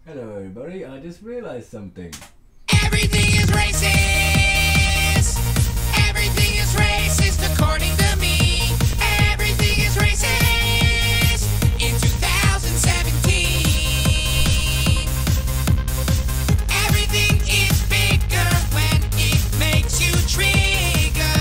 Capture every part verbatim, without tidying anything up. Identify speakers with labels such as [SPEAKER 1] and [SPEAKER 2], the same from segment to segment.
[SPEAKER 1] Hello everybody, I just realised something.
[SPEAKER 2] Everything is racist. Everything is racist according to me. Everything is racist in two thousand seventeen. Everything is bigger when it makes you trigger.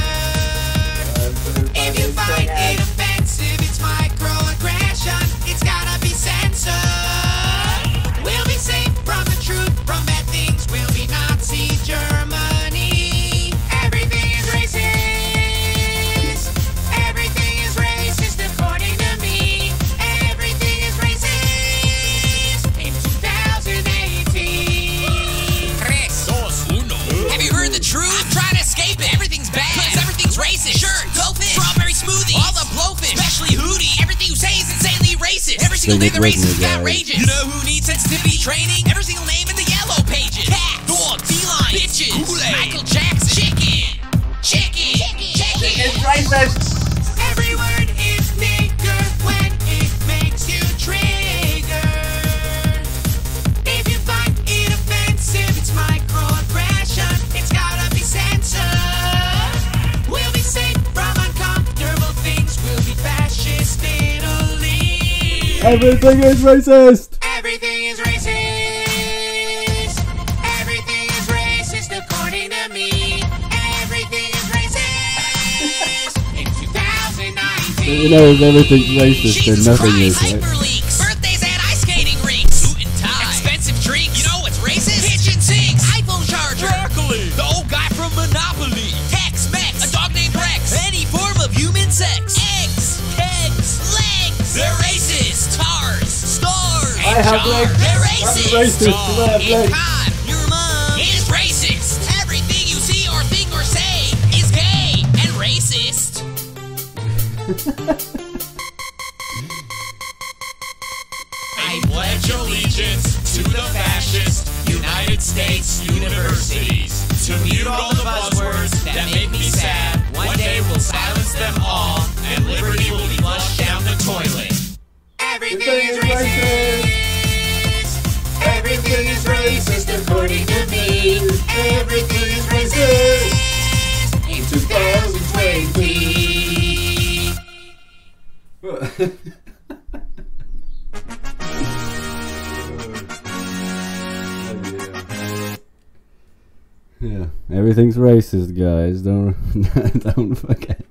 [SPEAKER 2] If you find it offensive, it's microaggression. It's gotta be censored. We'll be safe from the truth, from bad things. We'll be Nazi Germany. Everything is racist. Everything is racist according to me. Everything is racist in two thousand eighteen. Tres, dos, uno. Have you heard the truth? I'm trying to escape it. Everything's bad. Cause everything's racist. Sure, go fish. Strawberry smoothie. All the blowfish. Especially Hootie. Everything you say is insanely racist. Every single thing the racist is outrageous. You know who needs sensitivity training? Every single name in the yellow pages. Cat, dog, feline, bitches, Kool-Aid, Michael Jackson, chicken, chicken, chicken.
[SPEAKER 3] It's racist.
[SPEAKER 2] Every word is nigger when it makes you trigger. If you find it offensive, it's microaggression. It's gotta be censored. We'll be safe from uncomfortable things. We'll be fascist Italy.
[SPEAKER 1] Everything is racist!
[SPEAKER 2] Everything is racist. Everything is racist according to me. Everything is racist in two thousand nineteen.
[SPEAKER 1] You know, if everything's racist, then
[SPEAKER 2] Jesus
[SPEAKER 1] nothing
[SPEAKER 2] Christ,
[SPEAKER 1] is, right?
[SPEAKER 2] hyperleaks. Birthdays at ice skating rinks. Suit and tie. Expensive drinks. You know what's racist? Kitchen sinks. iPhone charger. Broccoli. The old guy from Monopoly. Tex-Mex. A dog named Rex. Any form of human sex. Eggs. Kegs. Legs. They're racist. Tars. Stars.
[SPEAKER 1] I have
[SPEAKER 2] H R.
[SPEAKER 1] legs.
[SPEAKER 2] They're
[SPEAKER 1] I'm
[SPEAKER 2] racist.
[SPEAKER 1] racist. I have
[SPEAKER 2] In
[SPEAKER 1] legs.
[SPEAKER 2] con, your mom is racist. Everything you see or think or say is gay and racist. I pledge allegiance to the fascist United States universities. To mute all the buzzwords that make me sad. One day we'll silence them all, and liberty will be flushed down the toilet. Everything is racist. Everything is racist according to me. Everything is racist in two thousand twenty.
[SPEAKER 1] Yeah, everything's racist, guys. Don't don't forget.